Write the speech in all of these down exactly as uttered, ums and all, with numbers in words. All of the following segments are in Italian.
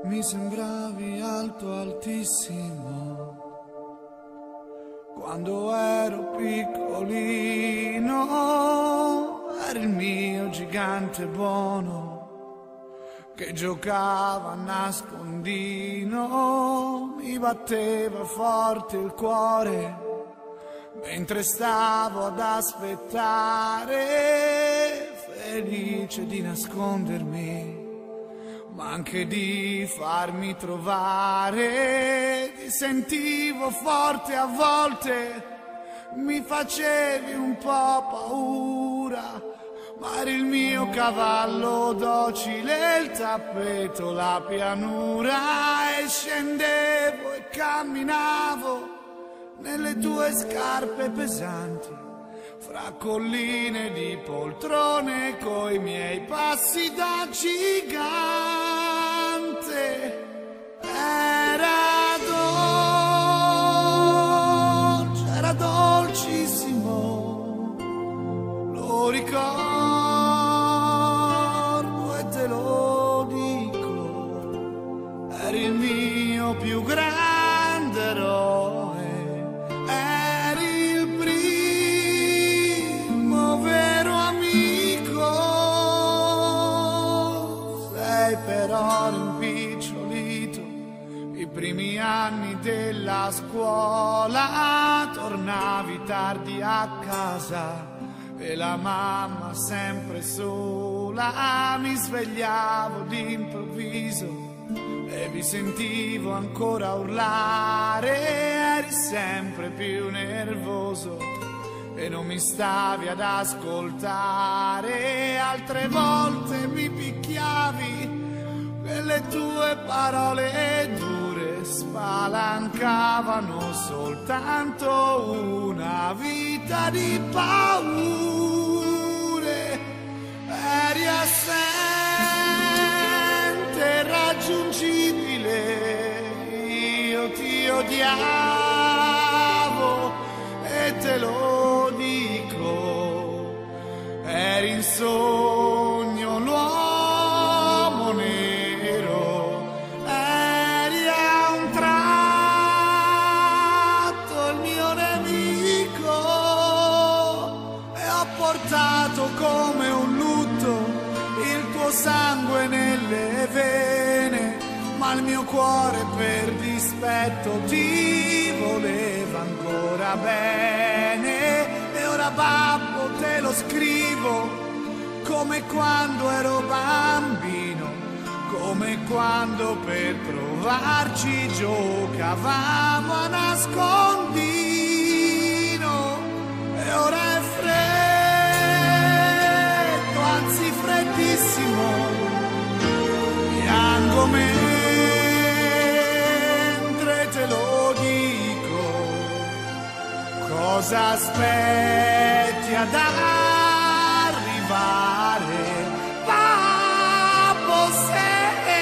mi sembravi alto altissimo. Quando ero piccolino eri il mio gigante buono che giocava a nascondino, mi batteva forte il cuore mentre stavo ad aspettare, felice di nascondermi ma anche di farmi trovare. Ti sentivo forte a volte, mi facevi un po' paura, ma eri il mio cavallo docile, il tappeto, la pianura, e scendevo e camminavo nelle tue scarpe pesanti, fra colline di poltrone, coi miei passi da gigante. Era dolce, era dolcissimo, lo ricordo e te lo dico, eri il mio più grande eroe, eri il primo vero amico. Sei però rimpicciolito, i primi anni della scuola, tornavi tardi a casa e la mamma sempre sola, mi svegliavo d'improvviso e vi sentivo ancora urlare, eri sempre più nervoso e non mi stavi ad ascoltare, altre volte mi picchiavi e le tue parole dure spalancavano soltanto una vita di paure. Eri assente, irraggiungibile, io ti odiavo e te lo dico, eri in sogno l'uomo nero, eri a un tratto il mio nemico e ho portato come un lutto il tuo sangue nelle vene, ma il mio cuore per dispetto ti voleva ancora bene. E ora babbo te lo scrivo, come quando ero bambino, come quando per provarci giocavamo a nascondino. E ora è freddo, anzi freddissimo, piango mentre te lo dico, cosa aspetti ad arrivare? Babbo, se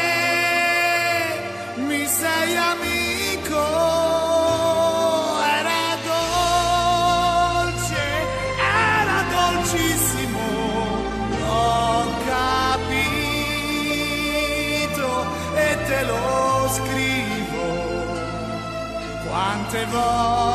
mi sei amico, era dolce, era dolcissimo, l'ho capito e te lo scrivo, quante volte